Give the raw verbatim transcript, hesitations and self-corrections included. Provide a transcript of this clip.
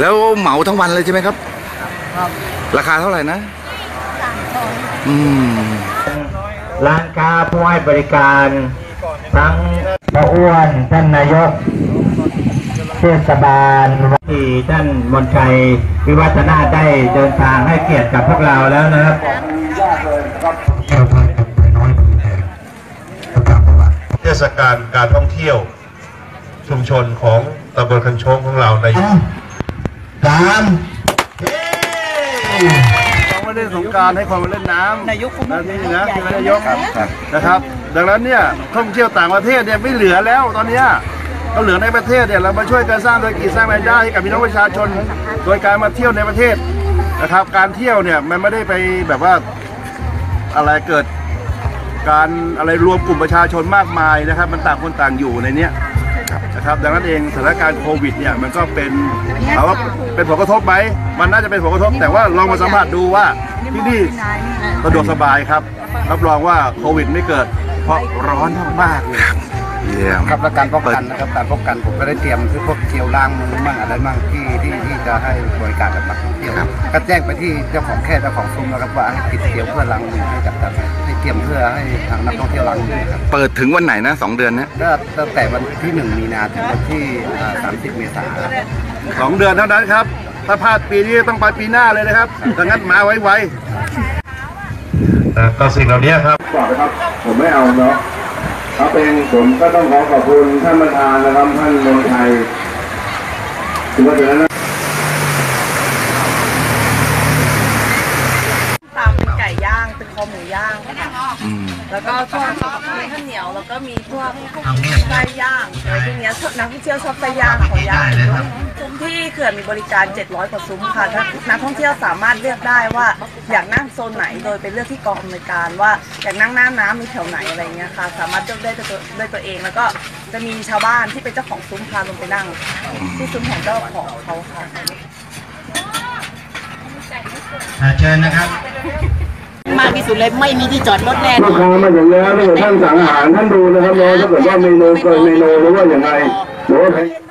แล้วเหมาทั้งวันเลยใช่ไหมครับครับราคาเท่าไหร่นะอืมร้านค้าผู้ให้บริการทั้งพ่ออ้วนท่านนายกเทศบาลที่ท่านมนชัยวิวัฒนาได้เดินทางให้เกียรติกับพวกเราแล้วนะครับเทศกาลการท่องเที่ยวชุมชนของตำบลคันโชงของเราในสามต้องมาเล่นสงกรานต์ให้คนมาเล่นน้ำนายกนะนี่นะที่นายกนะครับดังนั้นเนี่ยท่องเที่ยวต่างประเทศเนี่ยไม่เหลือแล้วตอนนี้เราเหลือในประเทศเนี่ยเรามาช่วยกันสร้างธุรกิจสร้างรายได้ให้กับพี่น้องประชาชนโดยการมาเที่ยวในประเทศนะครับการเที่ยวเนี่ยมันไม่ได้ไปแบบว่าอะไรเกิดการอะไรรวมกลุ่มประชาชนมากมายนะครับมันต่างคนต่างอยู่ในเนี้ยนะครับดังนั้นเองสถานการณ์โควิดเนี่ยมันก็เป็นถามว่าเป็นผลกระทบไหมมันน่าจะเป็นผลกระทบแต่ว่าลองมาสัมผัสดูว่าที่นี่สะดวกสบายครับรับรองว่าโควิดไม่เกิดเพราะร้อนมากเลยครับและการป้องกันนะครับการป้องกันผมก็ได้เตรียมคือพวกเจลล้างมือมั่งอะไรมั่งที่ที่ที่จะให้บริการกับนักท่องเที่ยวก็แจ้งไปที่เจ้าของแค่เจ้าของซุ้มนะครับว่าให้ติดเจลเพื่อล้างมือให้กับให้เตรียมเพื่อให้ทางนักท่องเที่ยวล้างมือครับเปิดถึงวันไหนนะสองเดือนนะก็ตั้งแต่วันที่หนึ่งมีนาถึงวันที่สามสิบเมษายนสองเดือนเท่านั้นครับถ้าพลาดปีนี้ต้องไปปีหน้าเลยนะครับดังนั้นมาไวๆก็สิ่งเหล่านี้ครับก่อนนะครับผมไม่เอาเนาะถ้าเป็นผมก็ต้องขอขอบคุณท่านประธานนะครับท่านมนชัยถือว่าเป็นนั้นตามเป็นไก่ย่างเป็นคอหมูย่างแล้วก็พวกมีข้าวเหนียวแล้วก็มีพวกไส้ย่างอะไรพวกนี้นักท่องเที่ยวชอบไส้ย่างของย่างด้วยที่เขื่อนมีบริการเจ็ดร้อยกว่าซุ้มค่ะนักท่องเที่ยวสามารถเลือกได้ว่าอยากนั่งโซนไหนโดยไปเลือกที่กองอำนวยการว่าอยากนั่งหน้าน้ำมีแถวไหนอะไรเงี้ยค่ะสามารถเลือกได้ด้วยตัวเองแล้วก็จะมีชาวบ้านที่เป็นเจ้าของซุ้มพาลงไปนั่งที่ซุ้มของเจ้าของเขาค่ะเชิญนะครับมากที่สุดเลยไม่มีที่จอดรถแน่ลูกค้ามาอย่างแล้วถ้าเกิดท่านสั่งอาหารท่านดูนะครับเนาะถ้าเกิดว่าเมนูเกินเมนูหรือว่าอย่างไรหรือว่า